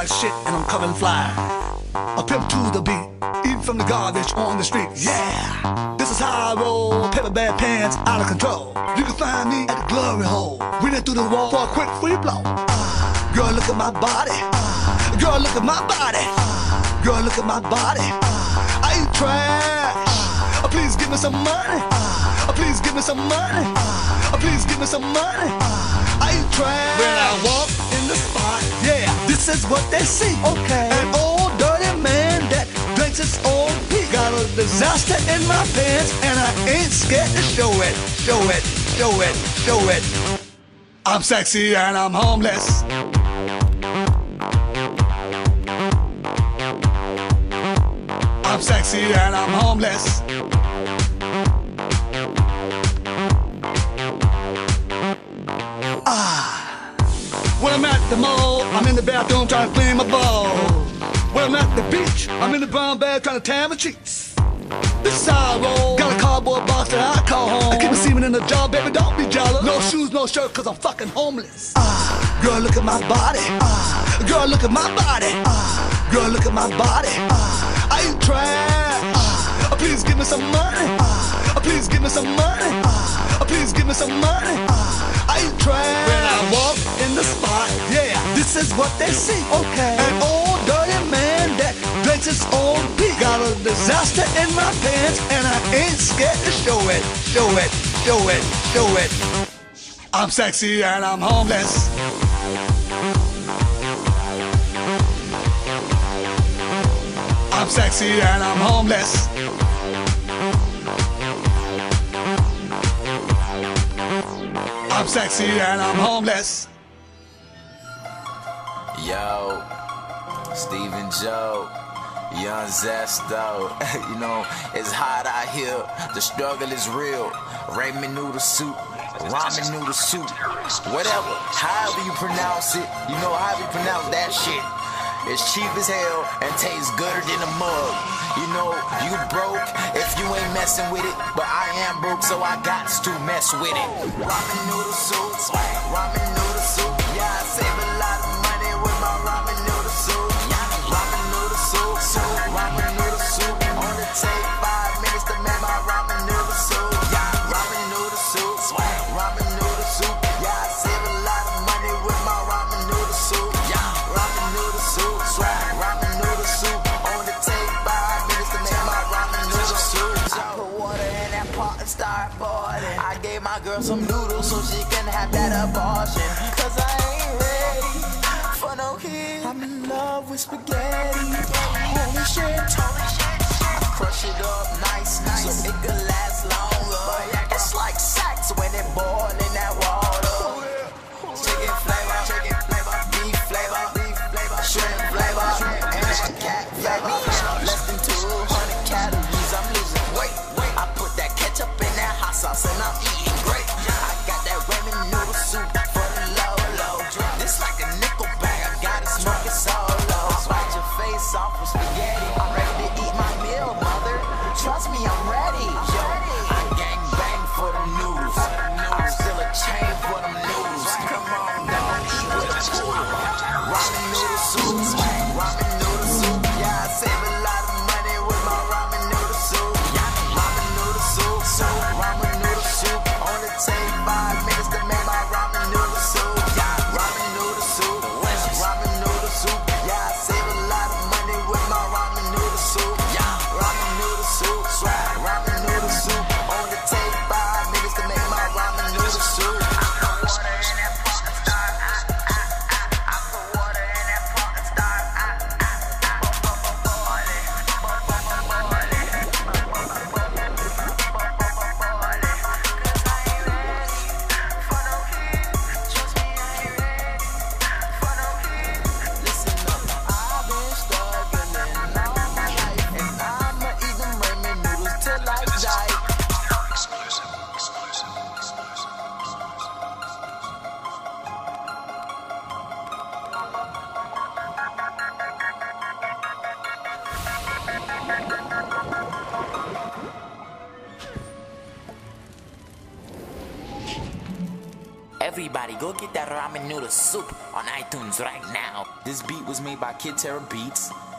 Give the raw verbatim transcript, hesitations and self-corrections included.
like shit and I'm coming fly. A pimp to the beat, eating from the garbage on the street. Yeah, this is how I roll. Paper bag pants out of control. You can find me at the glory hole, winning through the wall for a quick free blow. Girl, look at my body. Girl, look at my body. Girl, look at my body. I ain't trash. Please give me some money. Please give me some money. Please give me some money. I ain't trash. When I walk in the spot, yeah, this is what they see. Okay. An old dirty man that drinks his own pee. Got a disaster in my pants and I ain't scared to show it. Show it, show it, show it. I'm sexy and I'm homeless. I'm sexy and I'm homeless. Ah, when I'm at the mall, I'm in the bathroom trying to clean my balls. When I'm at the beach, I'm in the brown bag trying to tan my cheeks. This is how I roll. Got a cardboard box that I call home. I keep a semen in the jar, baby, don't be jealous. No shoes, no shirt, cause I'm fucking homeless. Ah, girl, look at my body. Ah, girl, look at my body. Ah, girl, look at my body. Ah, I ain't trash. Ah, please give me some money. Ah, please give me some money. Ah, please give me some money. Ah, I ain't trash. When I walk in the spot, yeah, this is what they see. Okay. An old dirty man that drinks his own pee. Got a disaster in my pants and I ain't scared to show it. Show it, show it, show it. I'm sexy and I'm homeless. I'm sexy and I'm homeless. I'm sexy and I'm homeless. Yo, Stephen Joe, Young Zesto. You know, it's hot out here. The struggle is real. Ramen noodle soup, ramen noodle soup, whatever, however you pronounce it. You know how you pronounce that shit. It's cheap as hell and tastes gooder than a mug. You know, you broke if you ain't messing with it, but I am broke, so I got to mess with it. Ramen noodle soup, ramen noodle soup. Yeah, I save a lot of money with my ramen noodle soup. Ramen noodle soup, soup, ramen noodle soup. Only take five minutes to make my ramen noodle soup. Ramen noodle soup, ramen noodle soup. Yeah, I save a lot of money with my ramen noodle soup. Ramen noodle soup, ramen noodle soup. Only take five minutes to make my ramen noodle soup. I put water in that pot and start boiling. I gave my girl some noodles so she can have that abortion. Cause I ain't ready for no kid. I'm in love with spaghetti. Holy shit. I crush it up nice, nice, so it could last longer. It's like sex when it boil in that water. Chicken flavor, chicken flavor, beef flavor, beef flavor, shrimp flavor, and cat flavor. Less than two hundred calories, I'm losing weight. I put that ketchup in that hot sauce and I'm eating great. I got that ramen noodle soup for the low, low. This like a nickel bag, I gotta smoke it solo. Bite your face off with spaghetti. I'm ready to eat my meal, mother. Trust me, I'm ready. Yo, I gang bang for the noodles. I steal a chain for them noodles. Come on, dog, eat with a poodle. Ramen noodle soup, ramen noodle soup. Yeah, I save a lot of money with my ramen noodle soup. Ramen noodle soup, soup, ramen noodle soup. Only take five minutes to make my ramen noodle soup. Ramen noodle soup, ramen noodle soup. Yeah, I save a lot of money with my ramen noodle soup. Ramen noodle soup, ramen noodle soup. Only take five minutes to make my ramen noodle soup. Everybody, go get that ramen noodle soup on iTunes right now. This beat was made by Kid Terra Beats.